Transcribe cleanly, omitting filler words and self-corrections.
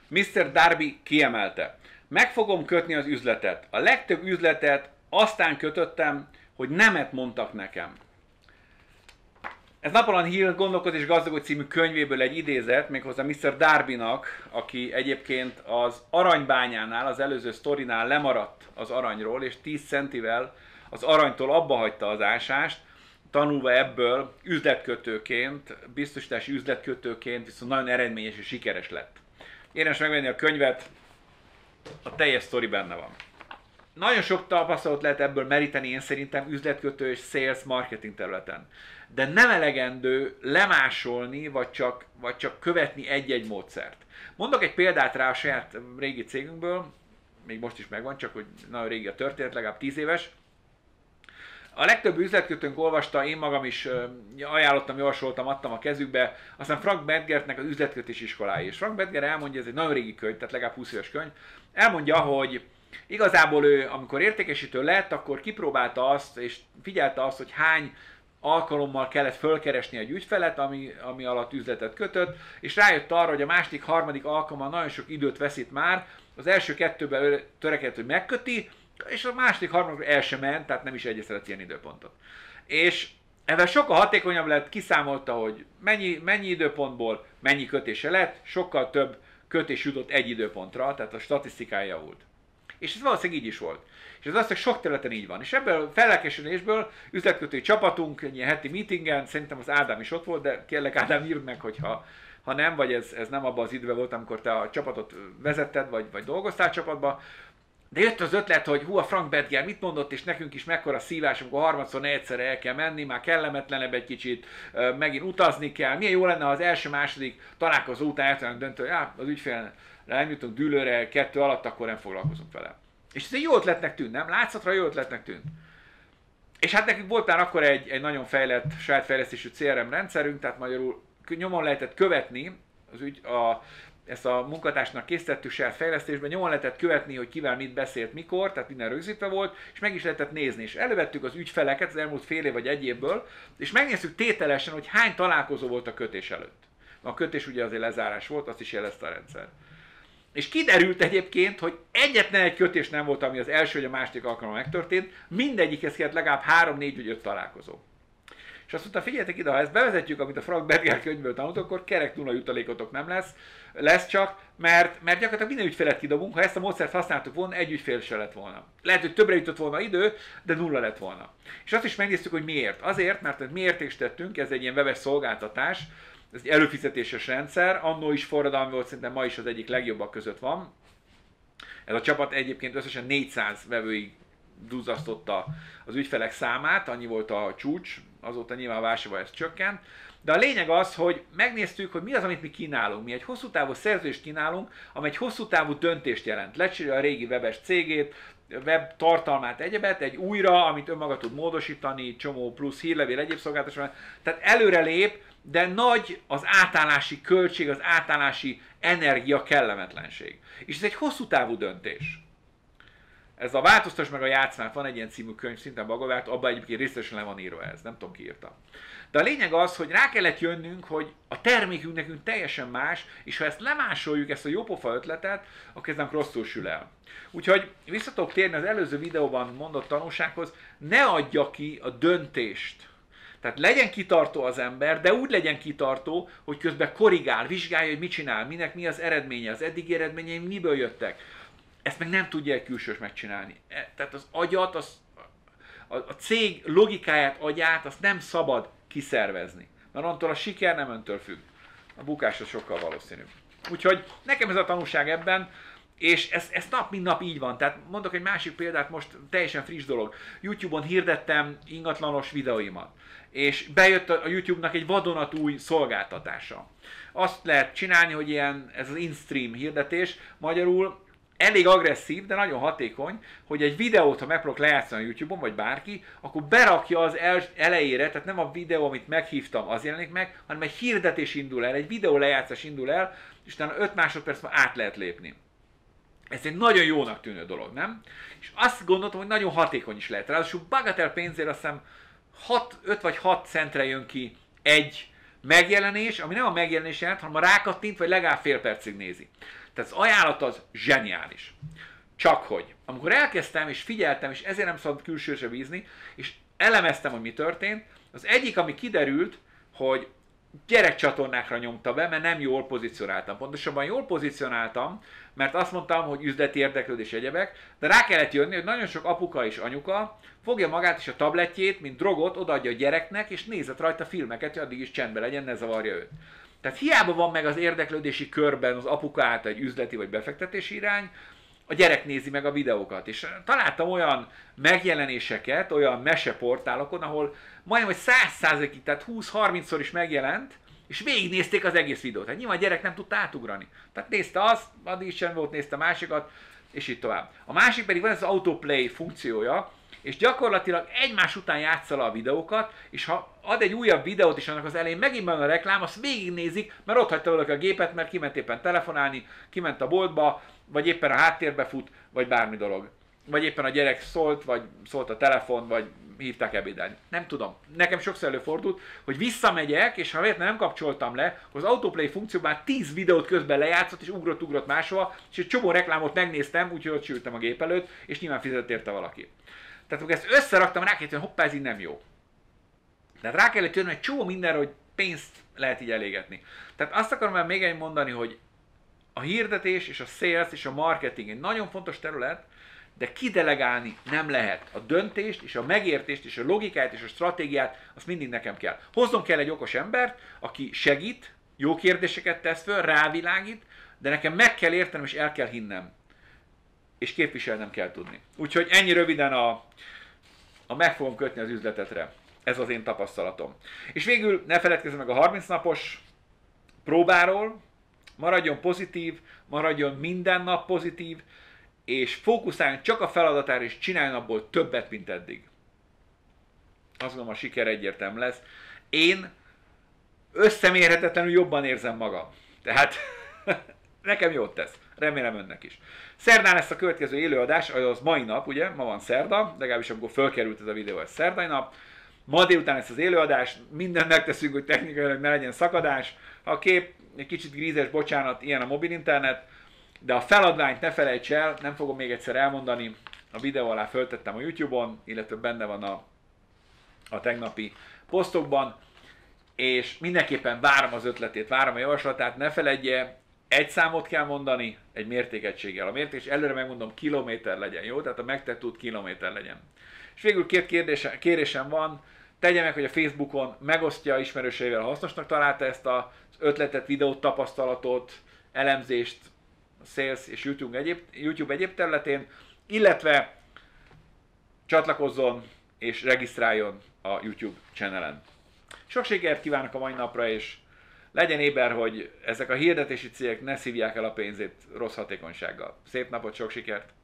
Mr. Darby kiemelte. Meg fogom kötni az üzletet. A legtöbb üzletet aztán kötöttem, hogy nemet mondtak nekem. Ez Napoleon Hill Gondolkodj és gazdagodj című könyvéből egy idézet, méghozzá Mr. Darbynak, aki egyébként az aranybányánál, az előző sztorinál lemaradt az aranyról, és 10 centivel az aranytól abba hagyta az ásást, tanulva ebből üzletkötőként, biztosítási üzletkötőként viszont nagyon eredményes és sikeres lett. Érdemes megvenni a könyvet, a teljes sztori benne van. Nagyon sok tapasztalat lehet ebből meríteni én szerintem üzletkötő és sales marketing területen. De nem elegendő lemásolni, vagy csak követni egy-egy módszert. Mondok egy példát rá a saját régi cégünkből, még most is megvan, csak hogy nagyon régi a történet, legalább 10 éves. A legtöbb üzletkötőnk olvasta, én magam is ajánlottam, javasoltam, adtam a kezükbe, aztán Frank Bedgertnek az üzletkötés iskolái. És Frank Bedger elmondja, ez egy nagyon régi könyv, tehát legalább 20 éves könyv, elmondja, hogy igazából ő, amikor értékesítő lett, akkor kipróbálta azt, és figyelte azt, hogy hány alkalommal kellett fölkeresni egy ügyfelet, ami alatt üzletet kötött, és rájött arra, hogy a második, harmadik alkalommal nagyon sok időt veszít már, az első kettőben törekedett, hogy megköti, és a második, harmadik el sem ment, tehát nem is egyeztetett ilyen időpontot. És ezzel sokkal hatékonyabb lett, kiszámolta, hogy mennyi időpontból mennyi kötése lett, sokkal több kötés jutott egy időpontra, tehát a statisztikája javult. És ez valószínűleg így is volt. És ez azt, hogy sok területen így van. És ebből a fellelkesülésből üzletkötői csapatunk, egy ilyen heti meetingen, szerintem az Ádám is ott volt, de kérlek Ádám, írd meg, hogyha nem, vagy ez nem abban az időben volt, amikor te a csapatot vezetted, vagy dolgoztál csapatba. De jött az ötlet, hogy a Frank Bedger mit mondott, és nekünk is mekkora szívás, amikor harmadszor, negyedszer el kell menni, már kellemetlenebb egy kicsit, megint utazni kell. Milyen jó lenne, ha az első-második találkozó után eltudnánk döntő, hogy az ügyfél nem jutunk dűlőre 2 alatt, akkor nem foglalkozunk vele. És ez egy jó ötletnek tűnt, nem? Látszatra jó ötletnek tűnt. És hát nekünk volt már akkor egy nagyon fejlett, saját fejlesztésű CRM rendszerünk, tehát magyarul nyomon lehetett követni ezt a munkatársnak készítettük saját fejlesztésben, nyomon lehetett követni, hogy kivel mit beszélt mikor, tehát minden rögzítve volt, és meg is lehetett nézni. És elővettük az ügyfeleket az elmúlt fél év vagy egy évből, és megnéztük tételesen, hogy hány találkozó volt a kötés előtt. A kötés ugye azért lezárás volt, azt is jelezte a rendszer. És kiderült egyébként, hogy egyetlen egy kötés nem volt, ami az első vagy a második alkalommal megtörtént, mindegyikhez kellett legalább 3, 4 vagy 5 találkozó. És azt mondta, figyeljetek ide, ha ezt bevezetjük, amit a Frank Bedger könyvből tanultok, akkor kerek nulla jutalékotok nem lesz csak, mert gyakorlatilag minden ügyfelet kidobunk, ha ezt a módszert használtuk volna, egy ügyfél se lett volna. Lehet, hogy többre jutott volna idő, de nulla lett volna. És azt is megnéztük, hogy miért. Azért, mert mi értékesítettünk, ez egy ilyen webes szolgáltatás, ez egy előfizetéses rendszer, annó is forradalmi volt, szerintem ma is az egyik legjobbak között van. Ez a csapat egyébként összesen 400 vevőig duzzasztotta az ügyfelek számát, annyi volt a csúcs, azóta nyilván a válságban ez csökkent. De a lényeg az, hogy megnéztük, hogy mi az, amit mi kínálunk. Mi egy hosszú távú szerződést kínálunk, amely egy hosszú távú döntést jelent. Lecserélje a régi webes cégét, web tartalmát, egyebet, egy újra, amit önmaga tud módosítani, csomó plusz hírlevél, egyéb szolgáltatás. Tehát előrelép, de nagy az átállási költség, az átállási energia kellemetlenség. És ez egy hosszú távú döntés. Ez a Változtass meg a játszmát, van egy ilyen című könyv, szintén Bagovárt, abban egyébként részletesen le van írva ez, nem tudom ki írta. De a lényeg az, hogy rá kellett jönnünk, hogy a termékünk nekünk teljesen más, és ha ezt lemásoljuk, ezt a jópofa ötletet, akkor ez nem rosszul sül el. Úgyhogy vissza tudok térni az előző videóban mondott tanulsághoz, ne adja ki a döntést. Tehát legyen kitartó az ember, de úgy legyen kitartó, hogy közben korrigál, vizsgálja, hogy mit csinál, minek mi az eredménye, az eddigi eredményei miből jöttek. Ezt meg nem tudja egy külsős megcsinálni. Tehát az agyat, a cég logikáját, agyát, azt nem szabad kiszervezni. Mert onnantól a siker nem öntől függ. A bukás az sokkal valószínűbb. Úgyhogy nekem ez a tanulság ebben, és ez nap mint nap így van. Tehát mondok egy másik példát, most teljesen friss dolog. YouTube-on hirdettem ingatlanos videóimat. És bejött a YouTube-nak egy vadonatúj szolgáltatása. Azt lehet csinálni, hogy ez az in-stream hirdetés, magyarul elég agresszív, de nagyon hatékony, hogy egy videót, ha megpróbálok lejátszani a YouTube-on, vagy bárki, akkor berakja az elejére, tehát nem a videó, amit meghívtam, az jelenik meg, hanem egy hirdetés indul el, egy videó lejátszás indul el, és utána 5 másodpercben át lehet lépni. Ez egy nagyon jónak tűnő dolog, nem? És azt gondoltam, hogy nagyon hatékony is lehet. Ráadásul bagatel pénzért azt hiszem 5 vagy 6 centre jön ki egy megjelenés, ami nem a megjelenés jelent, hanem a rákattint, vagy legalább fél percig nézi. Tehát az ajánlat az zseniális. Csak hogy, amikor elkezdtem és figyeltem, és ezért nem szabad külsőre bízni, és elemeztem, hogy mi történt, az egyik, ami kiderült, hogy gyerekcsatornákra nyomta be, mert nem jól pozícionáltam. Pontosabban jól pozícionáltam, mert azt mondtam, hogy üzleti érdeklődés egyebek, de rá kellett jönni, hogy nagyon sok apuka és anyuka fogja magát és a tabletjét, mint drogot, odaadja a gyereknek, és nézett rajta filmeket, hogy addig is csendben legyen, ne zavarja őt. Tehát hiába van meg az érdeklődési körben az apuka által egy üzleti vagy befektetési irány, a gyerek nézi meg a videókat. És találtam olyan megjelenéseket, olyan meseportálokon, ahol majdnem, hogy 100%-ig, tehát 20-30-szor is megjelent, és végignézték az egész videót. Tehát nyilván a gyerek nem tudta átugrani. Tehát nézte azt, addig is sem volt, nézte másikat, és így tovább. A másik pedig van ez az autoplay funkciója, és gyakorlatilag egymás után játssza a videókat, és ha ad egy újabb videót, és annak az elején megint van a reklám, azt végignézik, mert ott hagyta valaki a gépet, mert kiment éppen telefonálni, kiment a boltba, vagy éppen a háttérbe fut, vagy bármi dolog. Vagy éppen a gyerek szólt, vagy szólt a telefon, vagy hívták ebédelni. Nem tudom. Nekem sokszor előfordult, hogy visszamegyek, és ha véletlenül nem kapcsoltam le, az autoplay funkcióban 10 videót közben lejátszott, és ugrott máshova, és egy csomó reklámot megnéztem, úgyhogy ott sültem a gép előtt, és nyilván fizetett érte valaki. Tehát amikor ezt összeraktam, rá kellett jönni, hoppá, ez így nem jó. Tehát rá kellett jönni egy csomó mindenre, hogy pénzt lehet így elégetni. Tehát azt akarom még egy mondani, hogy a hirdetés és a sales és a marketing egy nagyon fontos terület, de kidelegálni nem lehet. A döntést és a megértést és a logikát és a stratégiát, azt mindig nekem kell. Hoznom kell egy okos embert, aki segít, jó kérdéseket tesz föl, rávilágít, de nekem meg kell értenem és el kell hinnem. És képviselnem kell tudni. Úgyhogy ennyi röviden a meg fogom kötni az üzletetre. Ez az én tapasztalatom. És végül ne feledkezz meg a 30 napos próbáról, maradjon pozitív, maradjon minden nap pozitív, és fókuszáljon csak a feladatára, és csináljon abból többet, mint eddig. Azt gondolom, a siker egyértelmű lesz. Én összemérhetetlenül jobban érzem magam. Tehát nekem jót tesz. Remélem önnek is. Szerdán lesz a következő élőadás, az mai nap, ugye? Ma van szerda, legalábbis amikor fölkerült ez a videó, ez szerdai nap. Ma délután lesz az élőadás, mindent megteszünk, hogy technikailag ne legyen szakadás. Ha a kép egy kicsit grízes, bocsánat, ilyen a mobil internet, de a feladványt ne felejts el, nem fogom még egyszer elmondani, a videó alá föltettem a YouTube-on, illetve benne van a tegnapi posztokban, és mindenképpen várom az ötletét, várom a javaslatát, ne feledje, egy számot kell mondani, egy mértékegységgel. A mérték, és előre megmondom, kilométer legyen, jó? Tehát a megtett út kilométer legyen. És végül két kérésem van, tegye meg, hogy a Facebookon megosztja ismerőseivel, ha hasznosnak találta ezt az ötletet, videót, tapasztalatot, elemzést, a sales és YouTube egyéb területén, illetve csatlakozzon és regisztráljon a YouTube channelen. Sok sikert kívánok a mai napra, és legyen éber, hogy ezek a hirdetési cégek ne szívják el a pénzét rossz hatékonysággal. Szép napot, sok sikert!